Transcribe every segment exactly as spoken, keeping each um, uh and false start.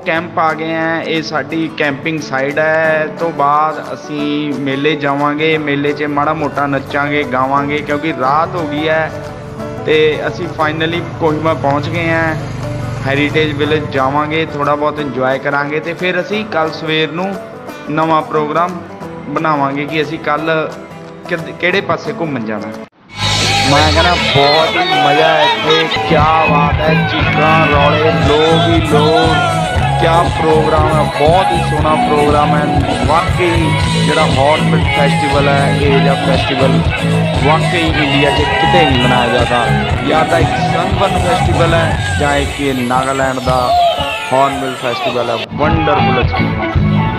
Camp आ गए हैं। ये साडी कैंपिंग साइड है। तो बाद असी मेले जावांगे, मेले च माड़ा मोटा नचांगे गावांगे क्योंकि रात हो गई है। तो असी फाइनली कोहिमा पहुंच गए हैं। हैरीटेज विलेज जावांगे, थोड़ा बहुत इंजॉय करांगे तो फिर असी कल सवेर नूं नवा प्रोग्राम बनावांगे कि असी कल किहड़े पासे घूमन जाना। मैं कहना बहुत ही मज़ा है इत्थे, क्या बात है, चीकां रौले लोग ही लोग, क्या प्रोग्राम है, बहुत ही सोहना प्रोग्राम है। वाकई जिहड़ा हॉर्नबिल फैसटिवल है, ये जिहा फैसटिवल वाकई इंडिया च किते नहीं मनाया जाता। या तो एक सनबर्न फैसटिवल है या एक ये नागालैंड का हॉर्नबिल फैसटिवल है। Wonderful experience.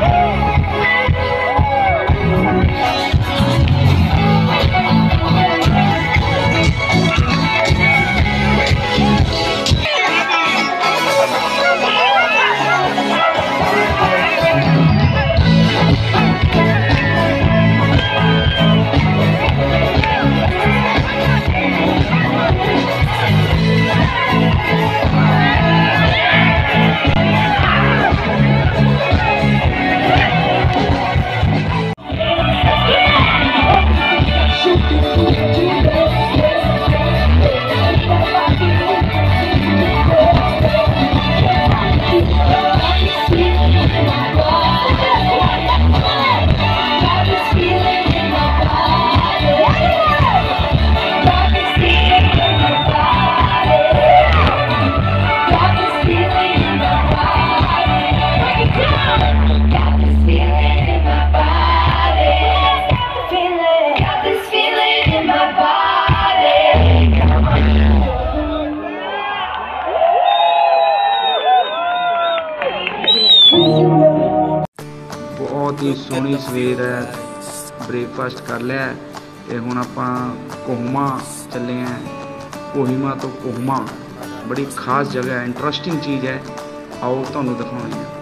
बहुत ही सोहनी सवेर है। ब्रेकफास्ट कर लिया तो हुण आपां कोहिमा चले हैं। कोहिमा तो कोहिमा बड़ी खास जगह है, इंटरस्टिंग चीज़ है। आओ तुहानूं दिखाउणे आ।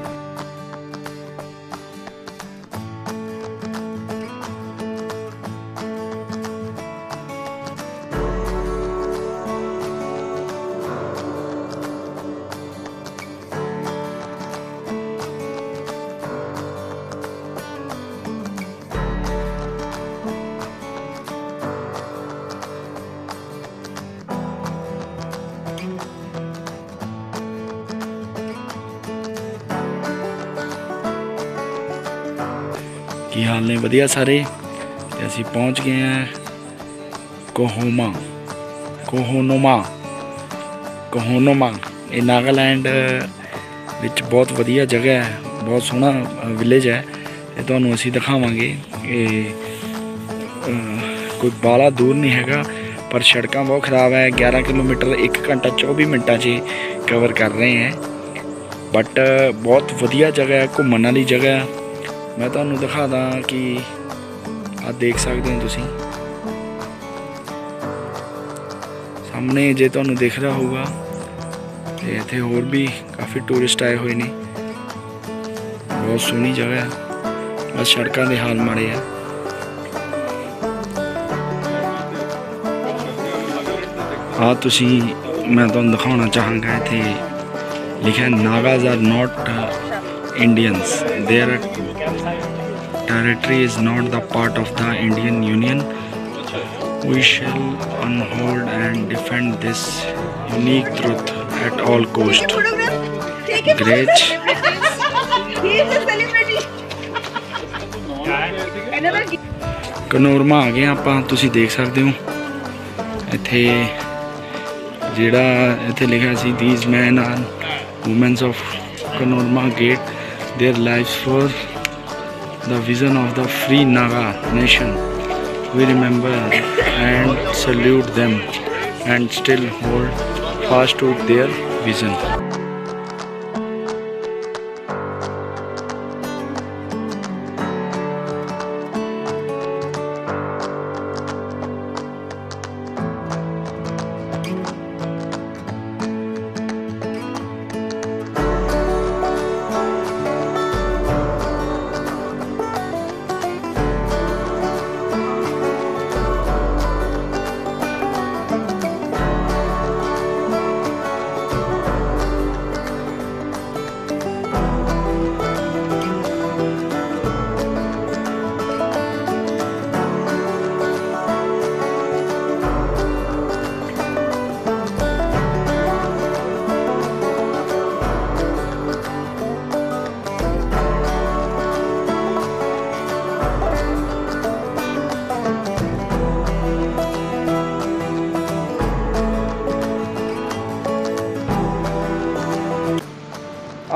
की हाल ने वधिया सारे। ते असी पहुँच गए हैं कोहोमा कोहोनोमा कोहोनोमा। ये नागालैंड विच बहुत वधिया जगह है, बहुत सोहना विलेज है। ते तुहानूं असी दिखावांगे। ये कोई बाला दूर नहीं हैगा, पर सड़कां बहुत खराब है। ग्यारह किलोमीटर एक घंटा चौबी मिनटां च कवर कर रहे हैं। बट बहुत वधिया जगह है, घूमन वाली जगह है। मैं तुहानूं दिखा दा कि आ देख सकते हो तुसीं सामने, जे तुहानूं दिख रहा होगा। ते इत्थे होर भी काफ़ी टूरिस्ट आए हुए ने। बहुत सोहनी जगह है, बस सड़कों के हाल माड़े है। हाँ तुसीं मैं तुहानूं दिखाना चाहांगा, इत्थे लिखा Nagas are not Indians, their territory is not the part of the Indian Union. We shall uphold and defend this unique truth at all cost. Great. कनोरमा आ गए आपां, तुसीं देख सकते हो। इत्थे जिहड़ा इत्थे लिखा सी these men are women of Konorma gate their lives for the vision of the free Naga nation. We remember and salute them and still hold fast to their vision.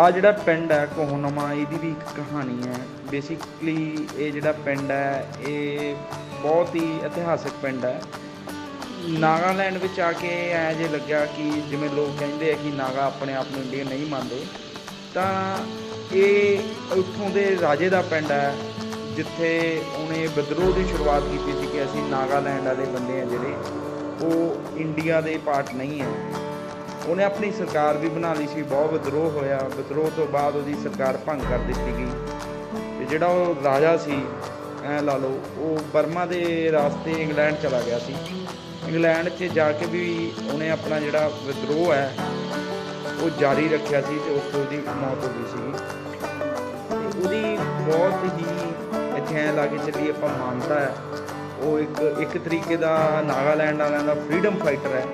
ਆ ਜਿਹੜਾ ਪਿੰਡ ਹੈ ਕੋਹਨਮਾ, ਇਹਦੀ ਵੀ ਇੱਕ ਕਹਾਣੀ ਹੈ। ਬੇਸਿਕਲੀ ਇਹ ਜਿਹੜਾ ਪਿੰਡ ਹੈ ਇਹ ਬਹੁਤ ਹੀ ਇਤਿਹਾਸਿਕ ਪਿੰਡ ਹੈ। ਨਾਗਾਲੈਂਡ ਵਿੱਚ ਆ ਕੇ ਐਂ ਜੇ ਲੱਗਿਆ ਕਿ ਜਿਵੇਂ ਲੋਕ ਕਹਿੰਦੇ ਆ ਕਿ ਨਾਗਾ ਆਪਣੇ ਆਪ ਨੂੰ ਇੰਡੀਅਨ ਨਹੀਂ ਮੰਨਦੇ, ਤਾਂ ਇਹ ਉੱਥੋਂ ਦੇ ਰਾਜੇ ਦਾ ਪਿੰਡ ਹੈ ਜਿੱਥੇ ਉਹਨੇ ਵਿਦਰੋਹ ਦੀ ਸ਼ੁਰੂਆਤ ਕੀਤੀ ਸੀ ਕਿ ਅਸੀਂ ਨਾਗਾਲੈਂਡ ਵਾਲੇ ਬੰਦੇ ਆ ਜਿਹੜੇ ਉਹ ਇੰਡੀਆ ਦੇ ਪਾਰਟ ਨਹੀਂ ਹੈ। ਉਹਨੇ ਆਪਣੀ ਸਰਕਾਰ ਵੀ ਬਣਾ ਲਈ ਸੀ, ਬਹੁਤ ਵਿਦਰੋਹ ਹੋਇਆ। ਵਿਦਰੋਹ ਤੋਂ ਬਾਅਦ ਉਹਦੀ ਸਰਕਾਰ ਭੰਗ ਕਰ ਦਿੱਤੀ ਗਈ ਅਤੇ ਜਿਹੜਾ ਉਹ ਰਾਜਾ ਸੀ ਐਂ ਲਾ ਲਓ ਉਹ ਬਰਮਾ ਦੇ ਰਾਸਤੇ ਇੰਗਲੈਂਡ ਚਲਾ ਗਿਆ ਸੀ। ਇੰਗਲੈਂਡ 'ਚ ਜਾ ਕੇ ਵੀ ਉਹਨੇ ਆਪਣਾ ਜਿਹੜਾ ਵਿਦਰੋਹ ਹੈ ਉਹ ਜਾਰੀ ਰੱਖਿਆ ਸੀ ਅਤੇ ਉਸ ਤੋਂ ਉਹਦੀ ਮੌਤ ਹੋ ਗਈ ਸੀ। ਅਤੇ ਉਹਦੀ ਬਹੁਤ ਹੀ ਇੱਥੇ ਐਂ ਲਾ ਕੇ ਚੱਲੀ ਆਪਾਂ ਮਾਨਤਾ ਹੈ, ਉਹ ਇੱਕ ਇੱਕ ਤਰੀਕੇ ਦਾ ਨਾਗਾਲੈਂਡ ਵਾਲਿਆਂ ਦਾ ਫਰੀਡਮ ਫਾਈਟਰ ਹੈ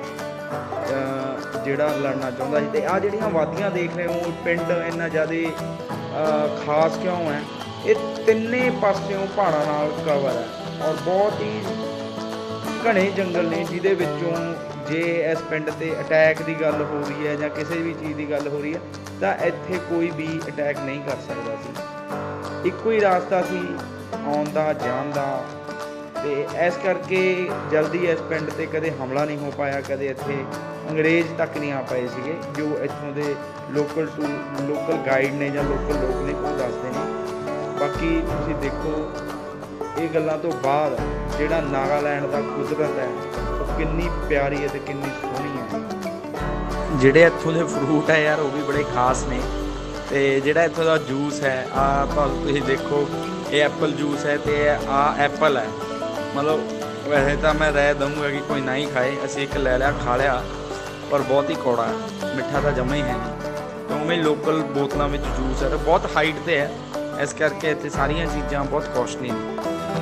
ਜਿਹੜਾ ਲੜਨਾ ਚਾਹੁੰਦਾ ਸੀ। ਅਤੇ ਆਹ ਜਿਹੜੀਆਂ ਵਾਦੀਆਂ ਦੇਖ ਰਹੇ ਹੋ, ਪਿੰਡ ਇੰਨਾ ਜ਼ਿਆਦਾ ਖਾਸ ਕਿਉਂ ਹੈ, ਇਹ ਤਿੰਨੇ ਪਾਸਿਓਂ ਪਹਾੜਾਂ ਨਾਲ ਕਵਰ ਹੈ ਔਰ ਬਹੁਤ ਹੀ ਘਣੇ ਜੰਗਲ ਨੇ ਜਿਹਦੇ ਵਿੱਚੋਂ ਜੇ ਇਸ ਪਿੰਡ 'ਤੇ ਅਟੈਕ ਦੀ ਗੱਲ ਹੋ ਰਹੀ ਹੈ ਜਾਂ ਕਿਸੇ ਵੀ ਚੀਜ਼ ਦੀ ਗੱਲ ਹੋ ਰਹੀ ਹੈ ਤਾਂ ਇੱਥੇ ਕੋਈ ਵੀ ਅਟੈਕ ਨਹੀਂ ਕਰ ਸਕਦਾ ਸੀ। ਇੱਕੋ ਹੀ ਰਸਤਾ ਸੀ ਆਉਣ ਦਾ, ਜਾਣ ਦਾ, ਅਤੇ ਇਸ ਕਰਕੇ ਜਲਦੀ ਇਸ ਪਿੰਡ 'ਤੇ ਕਦੇ ਹਮਲਾ ਨਹੀਂ ਹੋ ਪਾਇਆ, ਕਦੇ ਇੱਥੇ ਅੰਗਰੇਜ਼ ਤੱਕ ਨਹੀਂ ਆ ਪਏ ਸੀਗੇ। ਜੋ ਇੱਥੋਂ ਦੇ ਲੋਕਲ ਟੂ ਲੋਕਲ ਗਾਈਡ ਨੇ ਜਾਂ ਲੋਕਲ ਲੋਕ ਨੇ ਉਹ ਦੱਸਦੇ ਨੇ। ਬਾਕੀ ਤੁਸੀਂ ਦੇਖੋ ਇਹ ਗੱਲਾਂ ਤੋਂ ਬਾਅਦ ਜਿਹੜਾ ਨਾਗਾਲੈਂਡ ਦਾ ਕੁਦਰਤ ਹੈ ਉਹ ਕਿੰਨੀ ਪਿਆਰੀ ਹੈ ਅਤੇ ਕਿੰਨੀ ਸੋਹਣੀ ਹੈ। ਜਿਹੜੇ ਇੱਥੋਂ ਦੇ ਫਰੂਟ ਹੈ ਯਾਰ ਉਹ ਵੀ ਬੜੇ ਖਾਸ ਨੇ। ਅਤੇ ਜਿਹੜਾ ਇੱਥੋਂ ਦਾ ਜੂਸ ਹੈ ਆ ਤੁਹਾਨੂੰ ਤੁਸੀਂ ਦੇਖੋ, ਇਹ ਐਪਲ ਜੂਸ ਹੈ ਅਤੇ ਆਹ ਐਪਲ ਹੈ। ਮਤਲਬ ਵੈਸੇ ਤਾਂ ਮੈਂ ਰਾਏ ਦਊਂਗਾ ਕਿ ਕੋਈ ਨਾ ਹੀ ਖਾਏ, ਅਸੀਂ ਇੱਕ ਲੈ ਲਿਆ, ਖਾ ਲਿਆ, ਪਰ ਬਹੁਤ ਹੀ ਕੌੜਾ ਹੈ, ਮਿੱਠਾ ਤਾਂ ਜਮਾ ਹੀ ਹੈ ਨਹੀਂ। ਅਤੇ ਉਵੇਂ ਲੋਕਲ ਬੋਤਲਾਂ ਵਿੱਚ ਜੂਸ ਹੈ ਅਤੇ ਬਹੁਤ ਹਾਈਟ 'ਤੇ ਹੈ, ਇਸ ਕਰਕੇ ਇੱਥੇ ਸਾਰੀਆਂ ਚੀਜ਼ਾਂ ਬਹੁਤ ਕੋਸਟਲੀ ਨੇ।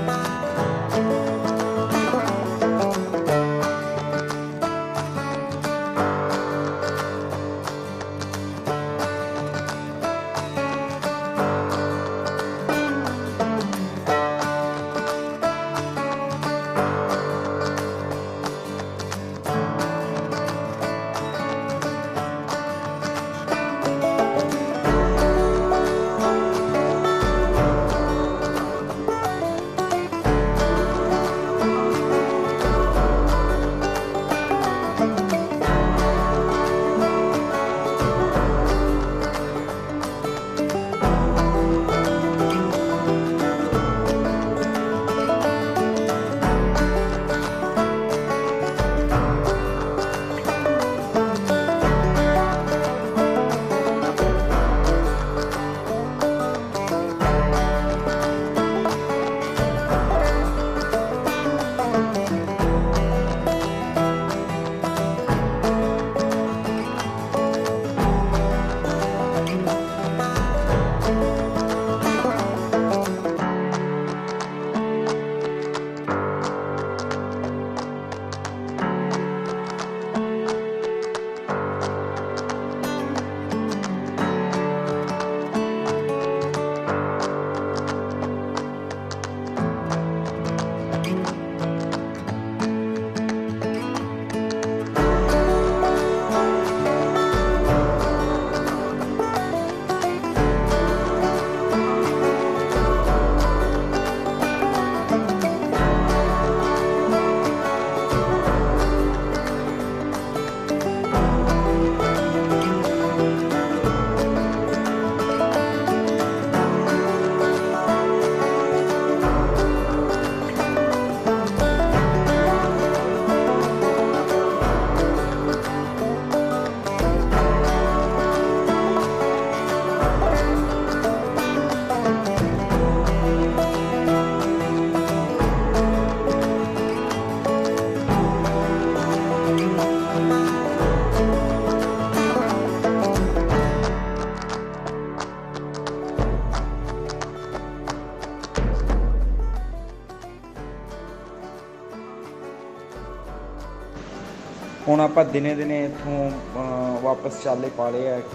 ਹੁਣ ਆਪਾਂ ਦਿਨੇ ਦਿਨੇ ਇੱਥੋਂ ਵਾਪਸ ਚਾਲੇ ਪਾ ਲਏ ਹੈ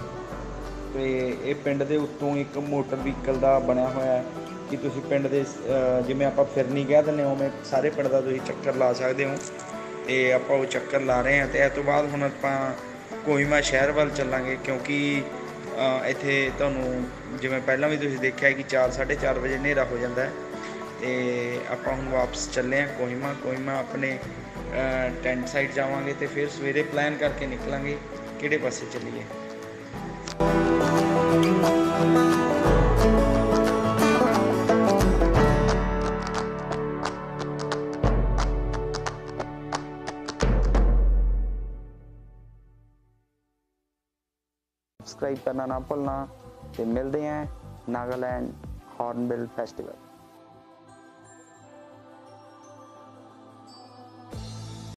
ਅਤੇ ਇਹ ਪਿੰਡ ਦੇ ਉੱਤੋਂ ਇੱਕ ਮੋਟਰ ਵਹੀਕਲ ਦਾ ਬਣਿਆ ਹੋਇਆ ਕਿ ਤੁਸੀਂ ਪਿੰਡ ਦੇ ਜਿਵੇਂ ਆਪਾਂ ਫਿਰਨੀ ਕਹਿ ਦਿੰਦੇ ਉਵੇਂ ਸਾਰੇ ਪਿੰਡ ਦਾ ਤੁਸੀਂ ਚੱਕਰ ਲਾ ਸਕਦੇ ਹੋ। ਅਤੇ ਆਪਾਂ ਉਹ ਚੱਕਰ ਲਾ ਰਹੇ ਹਾਂ ਅਤੇ ਇਸ ਤੋਂ ਬਾਅਦ ਹੁਣ ਆਪਾਂ ਕੋਹਿਮਾ ਸ਼ਹਿਰ ਵੱਲ ਚੱਲਾਂਗੇ ਕਿਉਂਕਿ ਇੱਥੇ ਤੁਹਾਨੂੰ ਜਿਵੇਂ ਪਹਿਲਾਂ ਵੀ ਤੁਸੀਂ ਦੇਖਿਆ ਕਿ ਚਾਰ ਸਾਢੇ ਚਾਰ ਵਜੇ ਹਨੇਰਾ ਹੋ ਜਾਂਦਾ ਹੈ। ਤੇ ਆਪਾਂ ਹੁਣ ਵਾਪਸ ਚੱਲੇ ਹਾਂ ਕੋਹਿਮਾ। ਕੋਹਿਮਾ ਆਪਣੇ ਟੈਂਟ ਸਾਈਡ ਜਾਵਾਂਗੇ ਅਤੇ ਫਿਰ ਸਵੇਰੇ ਪਲਾਨ ਕਰਕੇ ਨਿਕਲਾਂਗੇ ਕਿਹੜੇ ਪਾਸੇ ਚੱਲੀਏ। सब्सक्राइब करना ना भूलना। तो मिलते हैं नागालैंड हॉर्नबिल फेस्टिवल।